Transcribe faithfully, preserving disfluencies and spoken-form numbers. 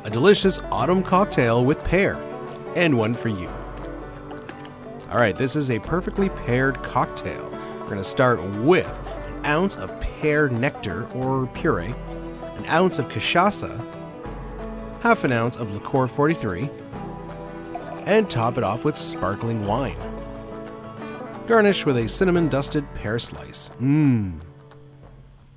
a delicious autumn cocktail with pear, and one for you. Alright, this is a perfectly paired cocktail. We're going to start with an ounce of pear nectar or puree, an ounce of cachaça, half an ounce of Licor forty-three, and top it off with sparkling wine. Garnish with a cinnamon dusted pear slice. Mmm.